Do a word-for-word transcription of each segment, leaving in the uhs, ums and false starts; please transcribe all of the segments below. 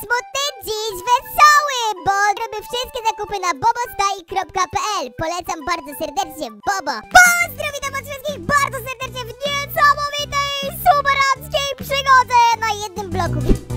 smutny, dziś wesoły, bo robię wszystkie zakupy na bobostaj kropka pe el. Polecam bardzo serdecznie, Bobo. Pozdrowi do was wszystkich bardzo serdecznie w niesamowitej, superackiej przygodzie na jednym bloku.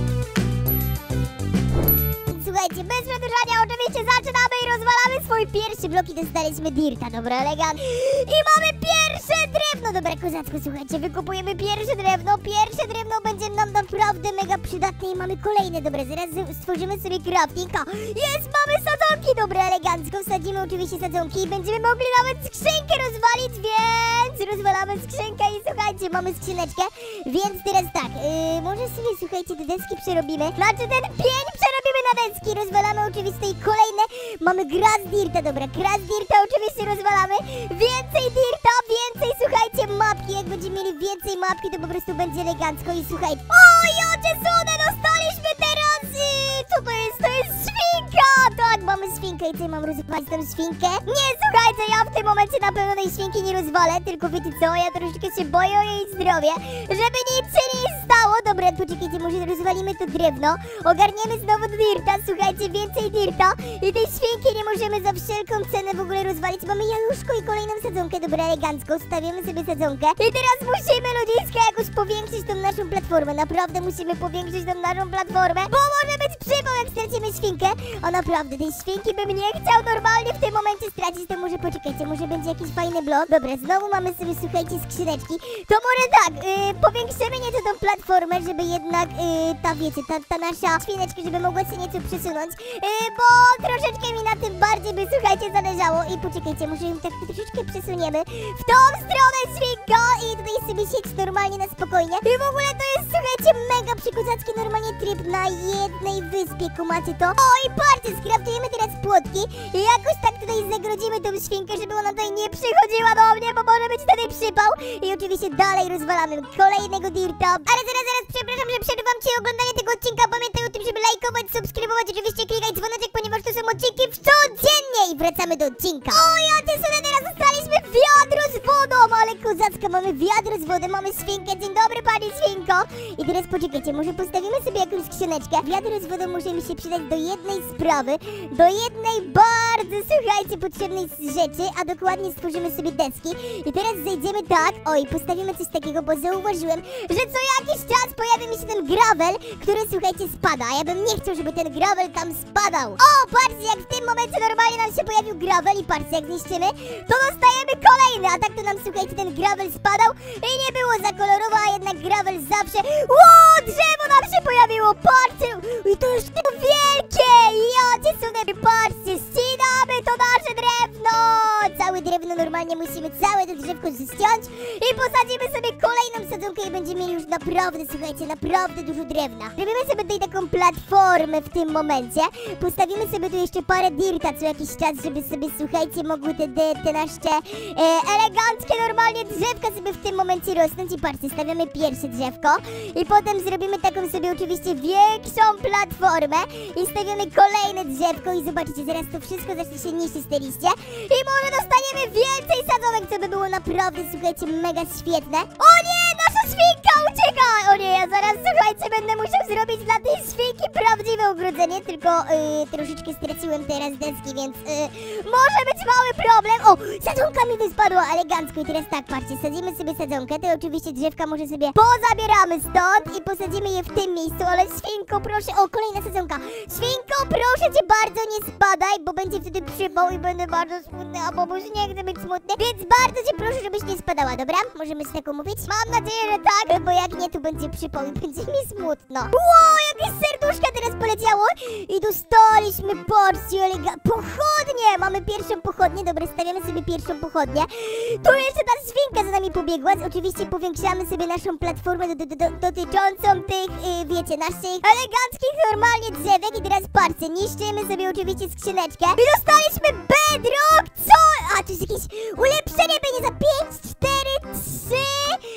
Słuchajcie, bez przedłużania oczywiście zaczynamy i rozwalamy swój pierwszy blok i dostaliśmy dirta, dobra, elegant. I mamy pierwsze drewno, dobra, kozacko, słuchajcie, wykupujemy pierwsze drewno, pierwsze drewno będzie nam naprawdę mega przydatne i mamy kolejne, dobra, zaraz stworzymy sobie crafting. Jest, mamy sadzonki, dobra, elegancko, wsadzimy oczywiście sadzonki i będziemy mogli nawet skrzynkę rozwalić, więc rozwalamy skrzynkę i słuchajcie, mamy skrzyneczkę, więc teraz tak, yy, może sobie, słuchajcie, te deski przerobimy, znaczy ten pień przerobimy na deski, rozwalamy oczywiście i kolejne, mamy grass dirta, dobra, grass dirta oczywiście rozwalamy, więcej dirta, więcej, słuchajcie, mapki, jak będziemy mieli więcej mapki, to po prostu będzie elegancko i słuchajcie, oj, ocie sude, dostaliśmy teraz, yy, co to jest, to jest świnka, tak, mamy świnkę i co, mam rozwalić tą świnkę? Nie, słuchajcie, ja w tym momencie na pewno tej świnki nie rozwalę, tylko wiecie co, ja troszeczkę się boję o jej zdrowie, żeby nic się nie stało, dobra, poczekajcie, może rozwalimy to drewno, ogarniemy znowu do dirta, słuchajcie, więcej dirta i tej świnki nie możemy za wszelką cenę w ogóle rozwalić, mamy jajuszko i kolejną sadzonkę, dobra, elegancko, stawiamy sobie sadzonkę i teraz musimy, ludziska, jakoś powiększyć tą naszą platformę, naprawdę musimy powiększyć tą naszą platformę, bo może być przypał, jak stracimy świnkę, a naprawdę, tej świnki bym nie chciał normalnie w tym momencie stracić, to może poczekajcie, może będzie jakiś fajny blok, dobra, znowu mamy sobie, słuchajcie, skrzyneczki, to może tak, yy, powiększymy nieco tą platformę, żeby jednak, yy, ta, wiecie, ta, ta nasza świneczka, żeby mogła się nieco przesunąć, yy, bo troszeczkę mi na tym bardziej by, słuchajcie, zależało i poczekajcie, może ją tak troszeczkę przesuniemy w tą stronę, świnka, i tutaj sobie siedź normalnie na spokojnie i w ogóle to jest, słuchajcie, mega przykozacki normalnie tryb na jednej wyspie, kumacie to? O, i patrzcie, skraftujemy teraz płotki i jakoś tak tutaj zagrodzimy tą świnkę, żeby ona tutaj nie przychodziła do mnie, bo może być wtedy przypał i oczywiście dalej rozwalamy kolejnego dirta, ale zaraz, zaraz, przepraszam, że przerwam ci oglądanie tego odcinka, pamiętaj o tym, żeby lajkować, subskrybować, oczywiście klikać dzwoneczek, ponieważ to są odcinki w codziennie i wracamy do odcinka. O, ja ty sobie teraz zostaliśmy wiadro z wodą, ale kozacka, mamy wiadro z wodą, mamy świnkę, dzień dobry pani świnko. I teraz poczekajcie, może postawimy sobie jakąś skrzyneczkę, wiadro z wodą może mi się przydać do jednej sprawy, do jednej bardzo, słuchajcie, potrzebnej rzeczy, a dokładnie stworzymy sobie deski i teraz zejdziemy tak, oj, postawimy coś takiego, bo zauważyłem, że co jakiś czas pojawi mi się ten gravel, który, słuchajcie, spada, a ja bym nie chciał, żeby ten gravel tam spadał. O, patrzcie, jak w tym momencie normalnie nam się pojawił gravel i patrzcie, jak zniszczymy, to dostajemy kolejny, a tak to nam, słuchajcie, ten gravel spadał i nie było za kolorowo, a jednak gravel zawsze, ło, drzewo nam się pojawiło, patrzcie, i to jest to wielkie, ja cię sunę, patrzcie, ścinamy to nasze drewno, całe drewno normalnie musimy całe to drzewko ściąć i posadzimy sobie kolejną sadzonkę i będziemy mieli już naprawdę, słuchajcie, naprawdę dużo drewna. Robimy sobie tutaj taką platformę w tym momencie, postawimy sobie tu jeszcze parę dirta co jakiś czas, żeby sobie, słuchajcie, mogły te, te, te nasze e, eleganckie normalnie drzewka sobie w tym momencie rosnąć i patrzcie, stawiamy pierwsze drzewko i potem zrobimy taką sobie oczywiście większą platformę i stawiamy kolejne drzewko i zobaczycie, zaraz to wszystko zacznie się niszczyć z tej liście i może dostaniemy więcej sadzonek, co by było naprawdę, słuchajcie, mega świetne. O nie, nasza świnka ucieka! O nie, ja zaraz, słuchajcie, będę musiał zrobić dla tej świnki prawdziwe ogrodzenie, tylko yy, troszeczkę straciłem teraz deski, więc yy, może być mały problem. O, sadzonka mi wyspadła elegancko i teraz tak, patrzcie, sadzimy sobie sadzonkę, to oczywiście drzewka może sobie pozabieramy stąd i posadzimy je w tym miejscu, ale świnko, proszę, o, kolejna sadzonka. Świnko, proszę cię bardzo, nie spadaj, bo będzie wtedy przypał i będę bardzo smutny, a Bobuś nie chce być smutny, więc bardzo cię proszę, żebyś nie spadała, dobra? Możemy z tego mówić? Mam nadzieję, że tak, bo jak nie, to będzie przypał i będzie mi smutno. Wow, jakieś serduszka teraz poleciało i dostaliśmy, patrzcie, elega- pochodnie! Mamy pierwszą pochodnię, dobra, stawiamy sobie pierwszą pochodnię. Tu jeszcze ta świnka za nami pobiegła, oczywiście powiększamy sobie naszą platformę do, do, do, dotyczącą tych, yy, wiecie, naszych eleganckich normalnie drzewek i teraz patrzcie, niszczymy sobie oczywiście skrzyneczkę i dostaliśmy bedrock, co? A, to jest jakieś ulepszenie, będzie za pięć, cztery, trzy,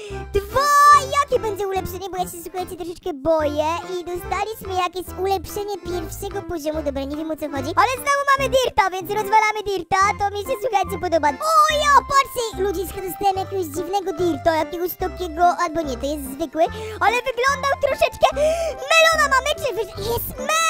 dwa, jakie będzie ulepszenie, bo ja się, słuchajcie, troszeczkę boję i dostaliśmy jakieś ulepszenie pierwszego poziomu, dobra, nie wiem o co chodzi, ale znowu mamy dirta, więc rozwalamy dirta, to mi się, słuchajcie, podoba. O ja, patrzcie, ludziska, dostałem jakiegoś dziwnego dirta, jakiegoś takiego, albo nie, to jest zwykły, ale wyglądał troszeczkę, melona mamy, czy wy... jest melon!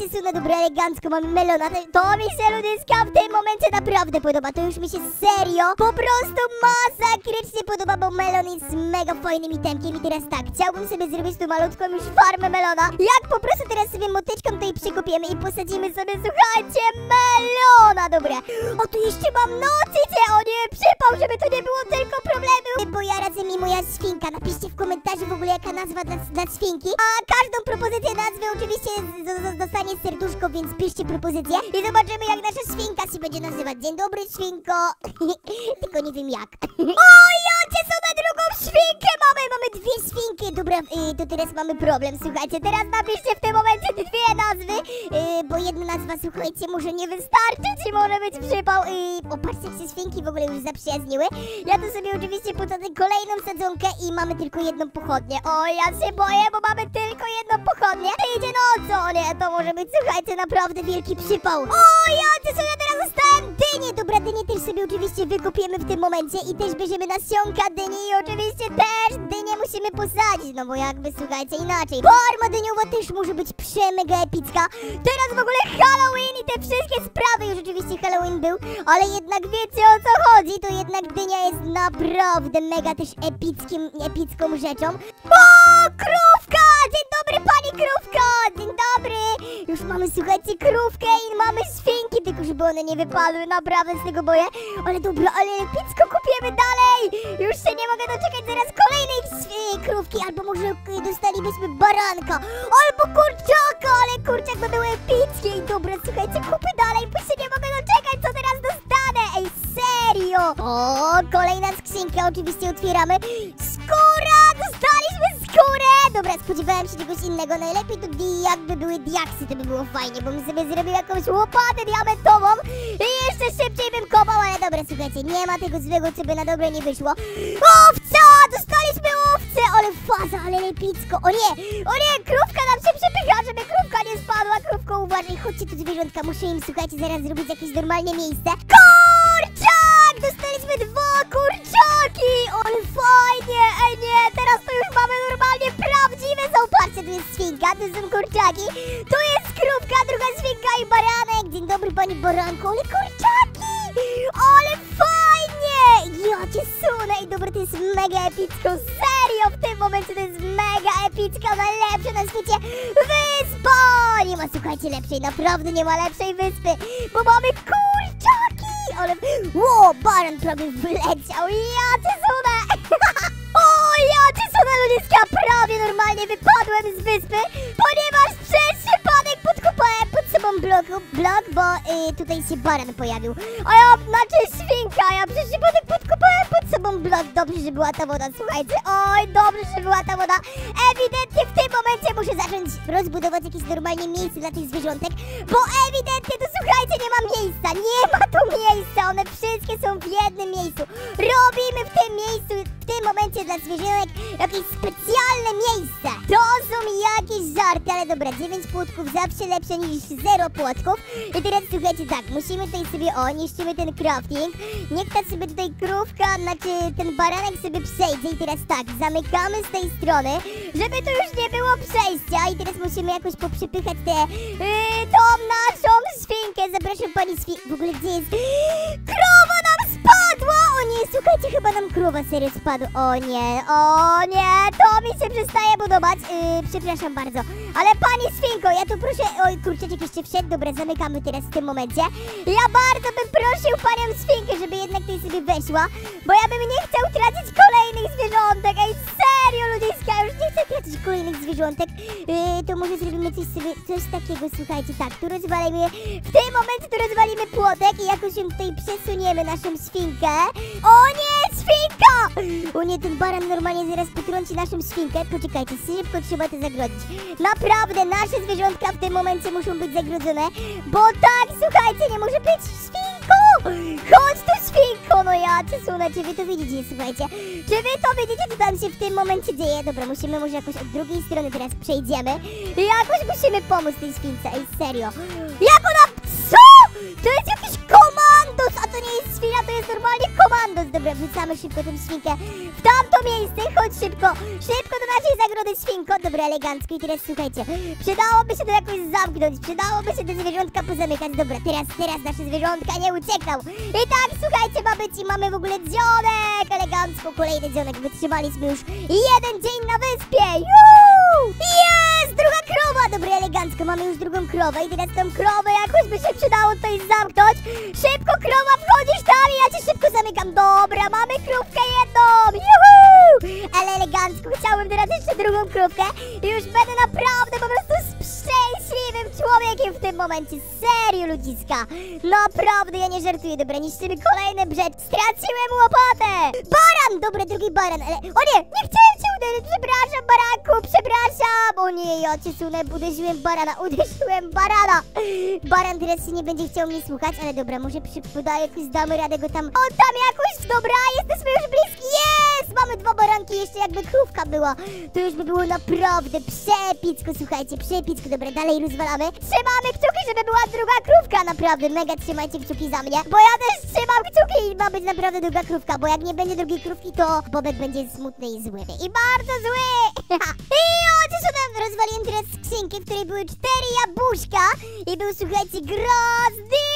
cię sunę, dobra, elegancko, mamy melona. To mi się, ludziska, w tym momencie naprawdę podoba. To już mi się serio po prostu masakrycznie podoba, bo melon jest mega fajnym itemkiem. I teraz tak, chciałbym sobie zrobić tu malutką już farmę melona. Jak po prostu teraz sobie motyczką tutaj przykopiemy i posadzimy sobie, słuchajcie, melona, dobra. O, tu jeszcze mam nocycie, o nie, przypał, żeby to nie było tylko problemy. Bo ja razem mi moja świnka. Napiszcie w komentarzu w ogóle jaka nazwa dla, dla świnki. A każdą propozycję nazwy oczywiście z, z, dostanie serduszko, więc piszcie propozycję. I zobaczymy jak nasza świnka się będzie nazywać. Dzień dobry, świnko. Tylko nie wiem jak. O, jacie są na drugą świnkę mamy. Mamy dwie świnki. Dobra, y, to teraz mamy problem, słuchajcie. Teraz napiszcie w tym momencie dwie nazwy. Y, bo jedna nazwa, słuchajcie, może nie wystarczyć i może być przypał. Y, o, patrzcie, jak się świnki w ogóle już zaprzyjaźniły. Ja tu sobie oczywiście posadzę kolejną sadzonkę i mamy tylko jedną pochodnię. O, ja się boję, bo mamy tylko jedną pochodnię. To idzie nocą. O nie, to może być, słuchajcie, naprawdę wielki przypał. O, ja sobie teraz zostałem dynię. Dobra, dynię też sobie oczywiście wykopiemy w tym momencie i też bierzemy nasionka dyni i oczywiście też dynię musimy posadzić, no bo jakby, słuchajcie, inaczej. Farma dyniowa też może być przemega epicka. Teraz w ogóle Halloween i te wszystkie sprawy. Już oczywiście Halloween był, ale jednak wiecie o co chodzi. To jednak dynia jest naprawdę mega też epickim, epicką rzeczą. O, krówka! Dzień dobry, pani krówko! Dzień dobry! Już mamy, słuchajcie, krówkę i mamy świnki, tylko żeby one nie wypadły, naprawdę z tego boję. Ale dobra, ale epicko kupiemy dalej! Już się nie mogę doczekać zaraz kolejnej krówki, albo może dostalibyśmy baranka, albo kurczaka, ale kurczak by był epicki. I dobra, słuchajcie, kupy dalej, bo się nie mogę doczekać, co teraz dostanę! Ej, serio! O, kolejna skrzynka, oczywiście otwieramy. Skóra! Dostaliśmy skórę! Dobra, spodziewałem się czegoś innego. Najlepiej to jakby były diaksy, to by było fajnie, bo bym sobie zrobił jakąś łopatę diamentową i jeszcze szybciej bym kopał, ale dobra, słuchajcie, nie ma tego złego, co by na dobre nie wyszło. Owca! Dostaliśmy owcę! Ale faza, ale lepicko. O nie! O nie! Krówka nam się przepycha, żeby krówka nie spadła. Krówko, uważaj, chodźcie tu zwierzątka. Muszę im, słuchajcie, zaraz zrobić jakieś normalne miejsce. Kurczak! Dostaliśmy dwa kurczaki! Ale fajnie! Ej, nie! Teraz to już mamy normalnie prawdziwe. Zobaczcie, tu jest świnka, tu są kurczaki. Tu jest krówka, druga świnka i baranek. Dzień dobry, pani baranku. Ale kurczaki! Ale fajnie! Ja cię sunę i dobra, to jest mega epicko. Serio, w tym momencie to jest mega epicka, najlepsza na świecie wyspa! Nie ma, słuchajcie, lepszej, naprawdę nie ma lepszej wyspy, bo mamy kurczaki! Ale... Ło, baran prawie wleciał, ja cię sunę! O, ja cię sunę, ludziska, prawie normalnie wypadłem z wyspy, ponieważ przez przypadek podkopałem pod sobą blok, blok bo y, tutaj się baran pojawił. A ja, znaczy świnka, ja przez przypadek podkopałem pod sobą blok. Dobrze, że była ta woda, słuchajcie. Oj, dobrze, że była ta woda. Ewidentnie w tym momencie muszę zacząć rozbudować jakieś normalnie miejsce dla tych zwierzątek, bo ewidentnie to, słuchajcie, nie ma miejsca. Nie ma tu miejsca, one wszystkie są w jednym miejscu. Robimy w tym miejscu, w tym momencie dla zwierzątek jakieś specjalne miejsce. To są jakieś żarty, ale dobra, dziewięć płotków zawsze lepsze niż zero płotków. I teraz słuchajcie, tak, musimy tutaj sobie, o, niszczymy ten crafting. Niech ta sobie tutaj krówka, znaczy ten baranek sobie przejdzie. I teraz tak, zamykamy z tej strony, żeby tu już nie było przejścia. I teraz musimy jakoś poprzepychać tę, yy, tą naszą świnkę. Zapraszam pani świnkę. W ogóle gdzie jest? Krowa nam spadła! O nie, słuchajcie, chyba nam krowa serio spadła. O nie, o nie, to mi się przestaje budować. Yy, przepraszam bardzo. Ale pani świnko, ja tu proszę... Oj, kurczeczek jeszcze wszedł. Dobra, zamykamy teraz w tym momencie. Ja bardzo bym prosił panią świnkę, żeby jednak tutaj sobie weszła, bo ja bym nie chciał tracić kolejnych zwierzątek. Ej, serio, ludziska, już nie chcę tracić kolejnych zwierzątek. Yy, to może zrobimy coś sobie, coś takiego, słuchajcie, tak, tu rozwalimy, w tym momencie tu rozwalimy płotek i jakoś ją tutaj przesuniemy, naszą świnkę. O nie, świnka! O nie, ten baran normalnie zaraz potrąci naszą świnkę. Poczekajcie, szybko trzeba to zagrodzić. Naprawdę, nasze zwierzątka w tym momencie muszą być zagrodzone, bo tak, słuchajcie, nie może być świnką! Chodź tu, świnko! No ja cię sunę, czy wy to widzicie, słuchajcie? Czy wy to widzicie, co tam się w tym momencie dzieje? Dobra, musimy może jakoś od drugiej strony teraz przejdziemy i jakoś musimy pomóc tej śwince, ej, serio. Jak ona... Co? To jest jakiś komandos, a to nie jest świnia, to jest normalnie komandos. Dobra, wrzucamy szybko tę świnkę w tamto miejsce, chodź szybko, szybko do naszej zagrody, świnko. Dobra, elegancko. I teraz słuchajcie, przydałoby się to jakoś zamknąć, przydałoby się te zwierzątka pozamykać. Dobra, teraz, teraz nasze zwierzątka nie uciekną. I tak, słuchajcie, ma być i mamy w ogóle dzionek, elegancko, kolejny dzionek. Wytrzymaliśmy już jeden dzień na wyspie. Juuu! Jest, druga krowa. Dobra, elegancko, mamy już drugą krowę i teraz tą krowę jakoś by się przydało tutaj zamknąć. Szybko, krowa, wchodzisz tam i ja cię szybko zamykam. Dobra, mamy krówkę jedną. Juhu! Ale elegancko, chciałbym teraz jeszcze drugą krówkę i już będę naprawdę po prostu szczęśliwym człowiekiem w tym momencie. Serio, ludziska. Naprawdę, ja nie żartuję. Dobra, niszczymy kolejny brzeg. Straciłem łopatę. Baran! Dobra, drugi baran, ale... O nie, nie chciałem cię uderzyć. Przepraszam, baranku, przepraszam. O nie, ja cię sunę, uderzyłem barana, uderzyłem barana. Baran teraz się nie będzie chciał mnie słuchać, ale dobra, może przypodaję, jakoś damy radę go tam... O, tam jakoś, dobra, jesteśmy już bliski. Jest! Mamy dwa baranki, jeszcze jakby krówka była. To już by było naprawdę przepicko, słuchajcie, przepicko. Dobra, dalej rozwalamy. Trzymamy kciuki, żeby była druga krówka, naprawdę. Mega trzymajcie kciuki za mnie, bo ja też trzymam kciuki i ma być naprawdę druga krówka, bo jak nie będzie drugiej krówki, to Bobek będzie smutny i zły. I bardzo zły! I odeszedłem, rozwaliłem teraz skrzynkę, w której były cztery jabłuszka i był, słuchajcie, grozny!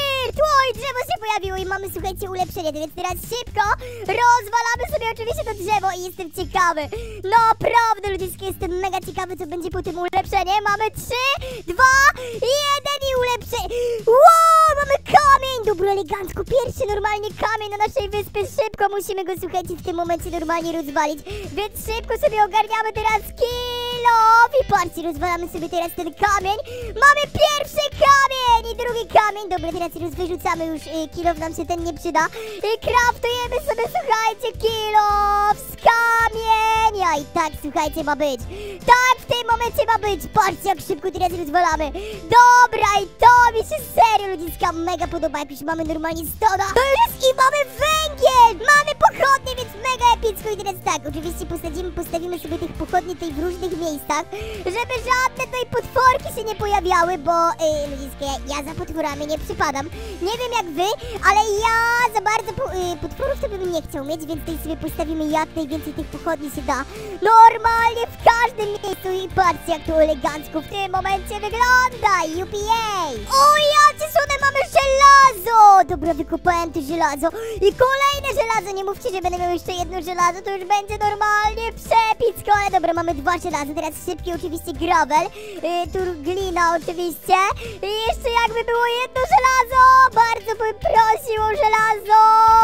Oj, drzewo się pojawiło i mamy, słuchajcie, ulepszenie, więc teraz szybko rozwalamy sobie oczywiście to drzewo i jestem ciekawy. Naprawdę, ludziska, jestem mega ciekawy, co będzie po tym ulepszenie. Mamy trzy, dwa, jeden i ulepszenie. Wow, mamy kamień! Dobra, elegancko, pierwszy normalnie kamień na naszej wyspie. Szybko musimy go, słuchajcie, w tym momencie normalnie rozwalić, więc szybko sobie ogarniamy teraz kilo. I patrzcie, rozwalamy sobie teraz ten kamień. Mamy pierwszy kamień i drugi kamień. Dobra, teraz rozwyrzucamy już, y, kilof nam się ten nie przyda. I kraftujemy sobie, słuchajcie, kilof z kamienia. I tak, słuchajcie, ma być. Tak, w tym momencie ma być. Patrzcie, jak szybko teraz rozwalamy. Dobra, i to mi się serio, ludziska, mega podoba. Jak już mamy normalnie stoda, to już jest i mamy węgiel. Mamy pochodnie, więc mega epicko. I teraz tak, oczywiście postawimy, postawimy sobie tych pochodni tutaj w różnych miejscach, żeby żadne tutaj potworki się nie pojawiały, bo yy, ludziska, ja, ja za potworami nie przypadam. Nie wiem jak wy, ale ja za bardzo po, yy, potworów to bym nie chciał mieć, więc tutaj sobie postawimy jak najwięcej tych pochodni się da. Normalnie w każdym miejscu i patrzcie, jak to elegancko w tym momencie wygląda. Jupiej! O, ja cię sunę, mamy żelazo! Dobra, wykopałem to żelazo i kolejne żelazo. Nie mówcie, że będę miał jeszcze jedno żelazo, to już będzie normalnie przepicko. Ale dobra, mamy dwa żelazo, teraz szybki oczywiście gravel, yy, tu glina oczywiście i jeszcze jakby było jedno żelazo. Bardzo bym prosił o żelazo.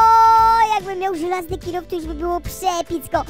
Jakbym miał żelazny kilof, to już by było przepicko.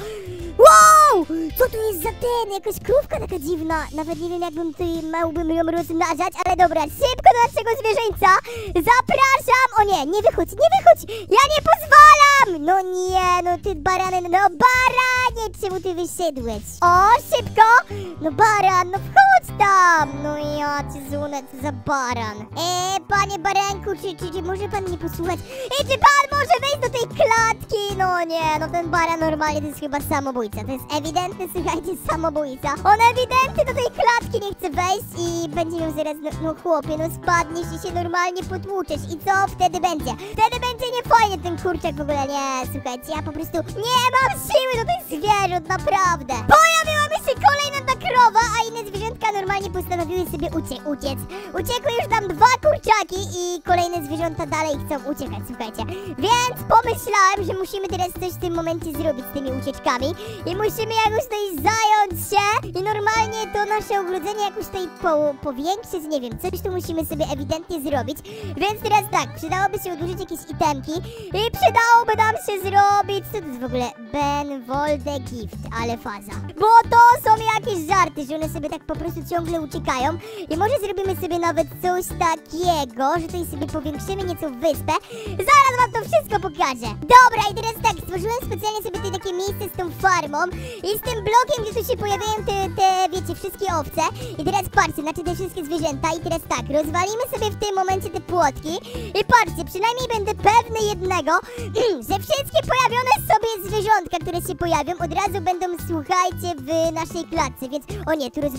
Wow! Co to jest za ten? Jakaś krówka taka dziwna. Nawet nie wiem, jakbym tutaj miałbym ją rozmnażać, ale dobra, szybko do naszego zwierzęcia. Zapraszam! O nie, nie wychodź, nie wychodź! Ja nie pozwalam! No nie, no ty barany, no baranie, czemu ty wyszedłeś? O, szybko! No baran, no wchodź tam! No ja cię zunę, co za baran. Eee, panie baranku, czy, czy, czy może pan mnie posłuchać? I czy pan może wejść do tej klatki? No nie, no ten baran normalnie to jest chyba samobójca. To jest ewidentny, słuchajcie, samobójca. On ewidentnie do tej klatki nie chce wejść i będzie miał zaraz, no, no chłopie, no spadniesz i się normalnie potłuczesz. I co wtedy będzie? Wtedy będzie niefajnie ten kurczak w ogóle. Nie, słuchajcie, ja po prostu nie mam siły do tych zwierząt, naprawdę. Pojawiła mi się kolejna ta krowa, a inne zwierzątka normalnie postanowiły sobie ucie uciec. Uciekły już tam dwa kurczaki i kolejne zwierzęta dalej chcą uciekać, słuchajcie. Więc pomyślałem, że musimy teraz coś w tym momencie zrobić z tymi ucieczkami i musimy jakoś tutaj zająć się i normalnie to nasze ogrodzenie jakoś tutaj po, powiększyć, nie wiem, coś tu musimy sobie ewidentnie zrobić. Więc teraz tak, przydałoby się odłożyć jakieś itemki i przydałoby nam się zrobić, co to jest w ogóle? Benvolde Gift, ale faza. Bo to są jakieś żarty, że one sobie tak po prostu ciągle uciekają i może zrobimy sobie nawet coś takiego, że tutaj sobie powiększymy nieco wyspę. Zaraz wam to wszystko pokażę. Dobra, i teraz tak, stworzyłem specjalnie sobie tutaj takie miejsce z tą farmą i z tym blokiem, gdzie tu się pojawiają te, te, wiecie, wszystkie owce. I teraz patrzcie, znaczy te wszystkie zwierzęta. I teraz tak, rozwalimy sobie w tym momencie te płotki i patrzcie, przynajmniej będę pewny jednego, że wszystkie pojawione sobie zwierzątka, które się pojawią, od razu będą, słuchajcie, w naszej klatce. Więc, o nie, tu rozwaliłem jeszcze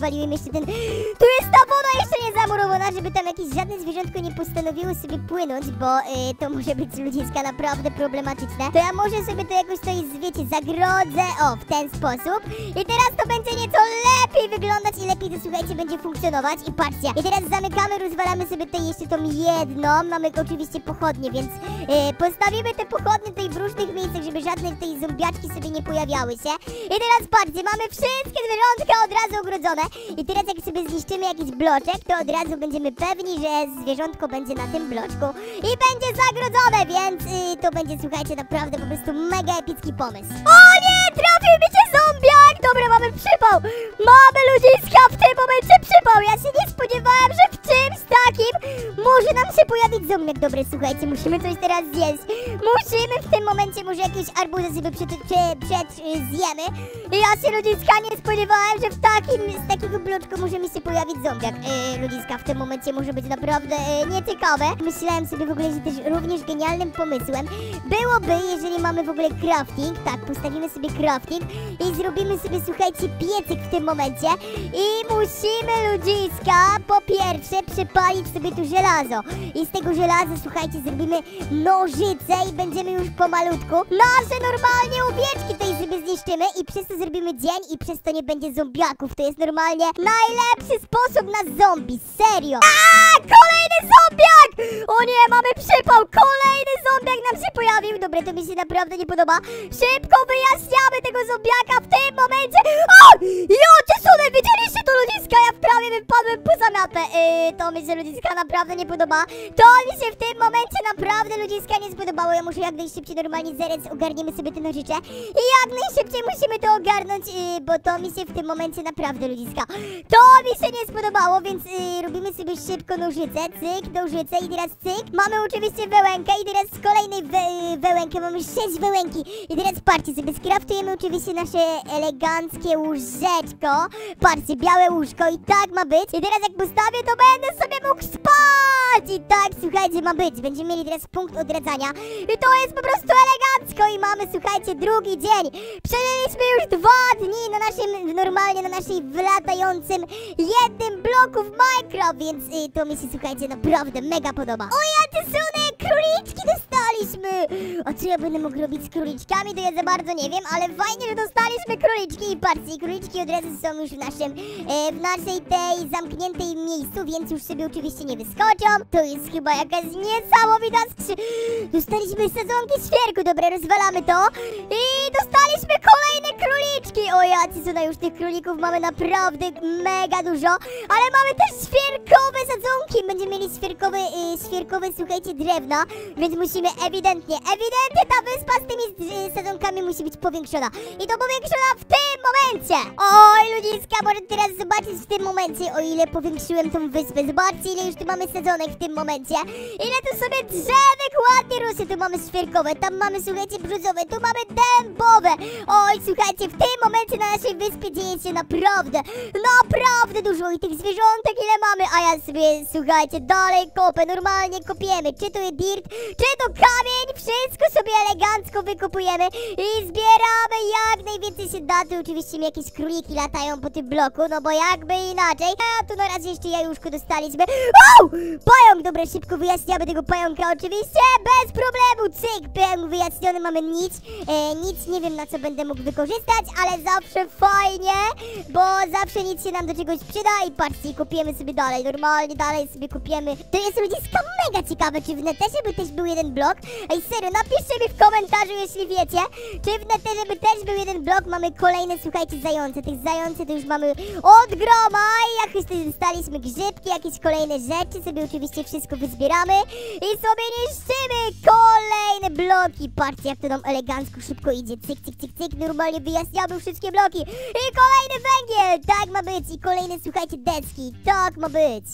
jeszcze ten... Tu jest ta woda jeszcze nie zamurowana, żeby tam jakieś żadne zwierzątko nie postanowiło sobie płynąć, bo y, to może być ludziska naprawdę problematyczne. To ja może sobie to jakoś tutaj, wiecie, zagrodzę, o, w ten sposób. I teraz to będzie nieco lepiej wyglądać i lepiej to, słuchajcie, będzie funkcjonować. I patrzcie, i teraz zamykamy, rozwalamy sobie tutaj jeszcze tą jedną. Mamy oczywiście pochodnie, więc y, postawimy te pochodnie tutaj w różnych miejscach, żeby żadne tutaj zombiaczki sobie nie pojawiały się. I teraz patrzcie, mamy wszystkie zwierzątka od razu ogrodzone. I teraz jak sobie zniszczymy jakiś bloczek, to od razu będziemy pewni, że zwierzątko będzie na tym bloczku i będzie zagrodzone, więc y, to będzie, słuchajcie, naprawdę po prostu mega epicki pomysł. O nie, trafił mi się zombiak! Dobra, mamy przypał! Mamy ludziska w tym momencie przypał! Ja się nie spodziewałem, że w czymś takim może nam się pojawić zombiak. Dobra, słuchajcie, musimy coś teraz zjeść. Musimy w tym momencie może jakieś arbuzy sobie przed, przed, przed y, zjemy. I ja się, ludziska, nie spodziewałem, że w takim, z takiego bloczku może mi się pojawić zombiak. Yy, ludziska, w tym momencie może być naprawdę yy, nieciekawe. Myślałem sobie w ogóle, że też również genialnym pomysłem byłoby, jeżeli mamy w ogóle crafting. Tak, postawimy sobie crafting i zrobimy sobie, słuchajcie, piecyk w tym momencie. I musimy, ludziska, po pierwsze przepalić sobie tu żelazo. I z tego żelaza, słuchajcie, zrobimy nożyce i będziemy już pomalutku nasze normalnie owieczki tutaj sobie zniszczymy i przez to zrobimy dzień i przez to nie będzie zombiaków. To jest normalnie najlepszy sposób na zombie, serio. Aaaa, kolejny zombiak! O nie, mamy przypał, kolejny zombiak nam się pojawił. Dobra, to mi się naprawdę nie podoba. Szybko wyjaśniamy tego zombiaka w tym momencie. O! Jocie sune, widzieliście to, ludziska? Ja prawie wypadłem poza mapę. Yy, to mi się, ludziska, naprawdę nie podoba. To mi się w tym momencie naprawdę, ludziska, nie spodobało. Ja muszę jak najszybciej normalnie zerec, ogarniemy sobie te nożycze. I jak najszybciej musimy to ogarnąć, yy, bo to mi się w tym momencie naprawdę, ludziska, to mi się nie spodobało, więc yy, robimy sobie szybko nożyce, cyk, nożyce i teraz cyk. Mamy oczywiście wełenkę i teraz z kolejnej we, yy, wełenkę mamy sześć wełenki. I teraz patrzcie, sobie skraftujemy oczywiście nasze eleganckie łóżeczko. Patrzcie, białe łóżko i tak ma być. I teraz jak postawię, to będę sobie mógł spać. I tak, słuchajcie, ma być. Będziemy mieli teraz punkt odradzania. I to jest po prostu elegancko i mamy, słuchajcie, drugi dzień. Przeżyliśmy już dwa dni na naszym, normalnie na naszej wylatającym jednym bloku w Minecraft, więc y, to mi się, słuchajcie, naprawdę mega podoba. O, jakie sune, króliczki dostaliśmy! A co ja będę mógł robić z króliczkami, to ja za bardzo nie wiem, ale fajnie, że dostaliśmy króliczki i patrzcie, króliczki od razu są już w naszym, e, w naszej tej zamkniętej miejscu, więc już sobie oczywiście nie wyskoczą. To jest chyba jakaś niesamowita skrzy... Dostaliśmy sezonki świerku, dobra, rozwalamy to i dostaliśmy kolejne króliczki. O, jacy są, już tych królików mamy naprawdę mega dużo, ale mamy też świerkowe sadzonki. Będziemy mieli świerkowe, yy, świerkowe, słuchajcie, drewna, więc musimy ewidentnie, ewidentnie ta wyspa z tymi yy, sadzonkami musi być powiększona. I to powiększona w tym momencie. Oj, ludziska, może teraz zobaczyć w tym momencie, o ile powiększyłem tą wyspę. Zobaczcie, ile już tu mamy sadzonek w tym momencie. Ile tu sobie drzewek ładnie rośnie. Tu mamy świerkowe, tam mamy, słuchajcie, brzozowe, tu mamy dębowe. Oj, słuchajcie, w tym momencie na naszej wyspie dzieje się naprawdę, naprawdę dużo i tych zwierzątek ile mamy, a ja sobie, słuchajcie, dalej kopę, normalnie kopiemy, czy to jest dirt, czy to kamień, wszystko sobie elegancko wykopujemy i zbieramy jak najwięcej się da. Tu oczywiście mi jakieś króliki latają po tym bloku, no bo jakby inaczej. A tu na razie jeszcze jajuszko dostaliśmy. Wow! Pająk, dobra, szybko wyjaśniamy tego pająka oczywiście, bez problemu, cyk, pająk wyjaśniony, mamy nic, e, nic nie wiem na co będę mógł wykorzystać, ale zawsze fajnie, bo zawsze nic się nam do czegoś przyda i patrzcie, kopiemy sobie dalej, normalnie dalej sobie kopiemy. To jest, ludziska, mega ciekawe, czy w neterze by też był jeden blok? Ej, serio, napiszcie mi w komentarzu, jeśli wiecie, czy w neterze by też był jeden blok. Mamy kolejne, słuchajcie, zające, tych zające to już mamy od groma i jak już dostaliśmy grzybki, jakieś kolejne rzeczy, sobie oczywiście wszystko wyzbieramy i sobie niszczymy kolejne bloki. Patrzcie, jak to nam elegancko szybko idzie, cyk, cyk, cyk, cyk, normalnie wyjaśniamy wszystkie bloki i kolejny węgiel, tak ma być i kolejne, słuchajcie, deski, tak ma być.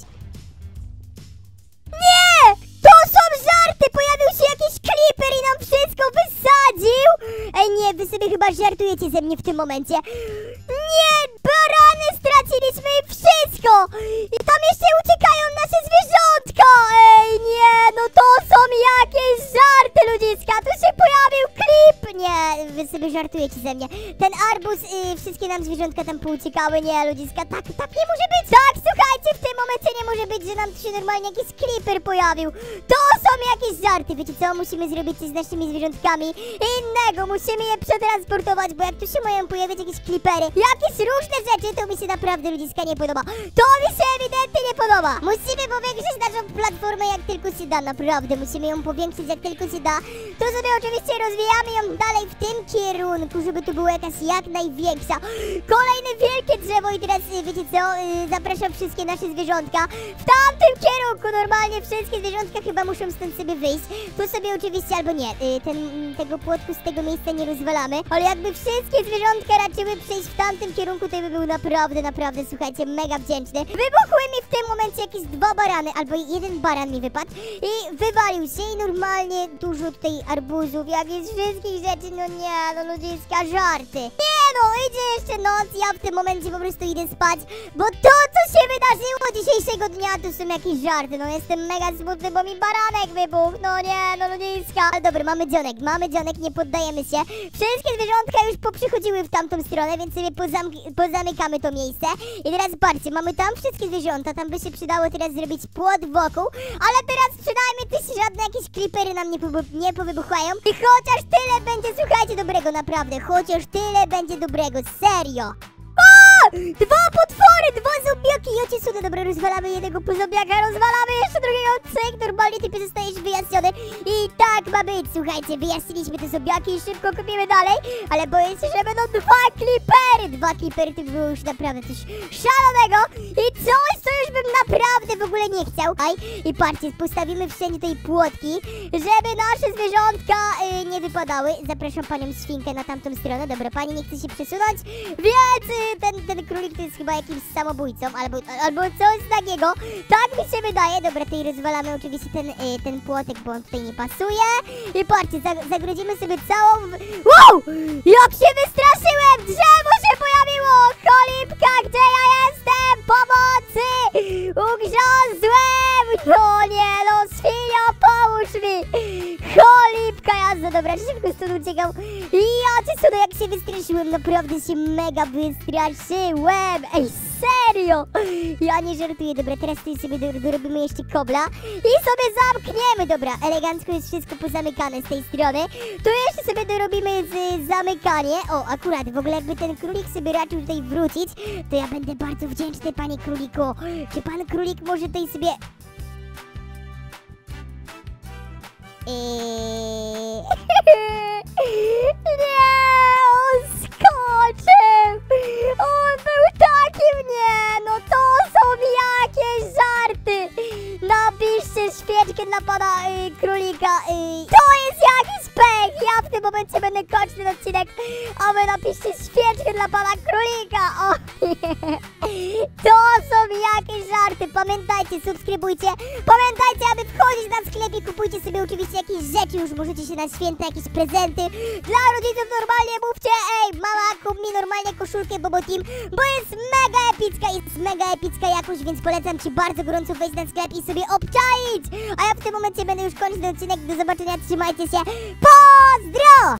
Nie! To są żarty! Pojawił się jakiś creeper i nam wszystko wysadził! Ej, nie, wy sobie chyba żartujecie ze mnie w tym momencie. Nie! Barany straciliśmy i wszystko! I tam jeszcze uciekają nasze zwierzątka! Ej, nie! No to są jakieś żarty, ludziska! Tu się pojawił creep! Nie, wy sobie żartujecie ze mnie. Ten arbuz, yy, wszystkie nam zwierzątka tam pouciekały. Nie, ludziska, tak, tak nie może być! że nam tu się normalnie jakiś creeper pojawił. To są jakieś żarty. Wiecie co? Musimy zrobić coś z naszymi zwierzątkami innego. Musimy je przetransportować, bo jak tu się mają pojawiać jakieś creepery, jakieś różne rzeczy, to mi się naprawdę ludziska nie podoba. To mi się ewidentnie nie podoba. Musimy powiększyć naszą platformę jak tylko się da, naprawdę. Musimy ją powiększyć jak tylko się da. To sobie oczywiście rozwijamy ją dalej w tym kierunku, żeby tu była jakaś jak największa. Kolejne wielkie drzewo i teraz, wiecie co, yy, zapraszam wszystkie nasze zwierzątka w tamtym kierunku. Normalnie wszystkie zwierzątka chyba muszą stąd sobie wyjść. Tu sobie oczywiście, albo nie, yy, ten, tego płotku z tego miejsca nie rozwalamy, ale jakby wszystkie zwierzątka raczyły przejść w tamtym kierunku, to by był naprawdę, naprawdę, słuchajcie, mega wdzięczny. Wybuchły mi w tym momencie jakieś dwa barany, albo jeden baran mi wypadł i wywalił się i normalnie dużo tutaj arbuzów, jakieś wszystkich rzeczy, no nie, no ludziska, żarty. Nie no, idzie jeszcze noc, ja w tym momencie po prostu idę spać, bo to, co się wydarzyło dzisiejszego dnia, to są jakieś żarty, no jestem mega smutny, bo mi baranek wybuchł, no nie, no ludziska. Ale dobra, mamy dzionek, mamy dzionek, nie poddajemy się. Wszystkie zwierzątka już poprzychodziły w tamtą stronę, więc sobie pozam pozamykamy to miejsce. I teraz patrzcie, mamy tam wszystkie zwierzątka, tam by się przydało teraz zrobić płot wokół, ale teraz przynajmniej też żadne jakieś creepery nam nie, po nie powybuchają. I chociaż tyle będzie, słuchajcie, dobrego, naprawdę, chociaż tyle będzie dobrego, serio. Dwa potwory, dwa zombiaki, ja cię sudę, dobra, rozwalamy jednego po zombiaka, rozwalamy jeszcze drugiego, cyk, normalnie ty pozostajesz wyjaśniony i tak ma być, słuchajcie, wyjaśniliśmy te zombiaki i szybko kupimy dalej, ale boję się, że będą dwa creepery, dwa creepery, to by było już naprawdę coś szalonego i coś, co już bym naprawdę w ogóle nie chciał. Aj, i patrzcie, postawimy wszędzie tej płotki, żeby nasze zwierzątka yy, nie wypadały. Zapraszam panią świnkę na tamtą stronę, dobra, pani nie chce się przesunąć, więc yy, ten, ten królik to jest chyba jakimś samobójcą, albo, albo coś takiego. Tak mi się wydaje. Dobra, tutaj rozwalamy oczywiście ten, y, ten płotek, bo on tutaj nie pasuje. I patrzcie, zag zagrodzimy sobie całą... Wow! Jak się wystraszyłem! Drzewo się pojawiło! Cholipka, gdzie ja jestem? Pomocy! Ugrzązłem! No nie, no świnio, pomóż mi! Cholipka jazda, dobra, szybko stąd uciekam. I ja cię sobie jak się wystraszyłem, naprawdę się mega wystraszyłem. Ej, serio! Ja nie żartuję, dobra, teraz tutaj sobie do, dorobimy jeszcze kobla i sobie zamkniemy, dobra, elegancko jest wszystko pozamykane z tej strony. Tu jeszcze sobie dorobimy z, zamykanie. O, akurat, w ogóle jakby ten królik sobie raczył tutaj wrócić, to ja będę bardzo wdzięczny, panie króliku. Czy pan królik może tutaj sobie... Eee... Nie, on skoczył! On był takim, nie, no to są jakieś żarty! Napiszcie świeczkę dla pana y, królika. Y, to jest jakiś pech! Ja w tym momencie będę kończyć ten odcinek, a wy napiszcie świeczkę dla pana królika! O nie! To są jakieś żarty! Pamiętajcie, subskrybujcie! Pamiętajcie, aby wchodzić na sklep i kupujcie sobie oczywiście jakieś rzeczy, już możecie się na święta, jakieś prezenty. Dla rodziców normalnie mówcie, ej, mama, kup mi normalnie koszulkę Bobo Team, bo jest mega epicka, jest mega epicka jakość, więc polecam ci bardzo gorąco wejść na sklep i sobie obczaić! A ja w tym momencie będę już kończyć ten odcinek, do zobaczenia, trzymajcie się, pozdro!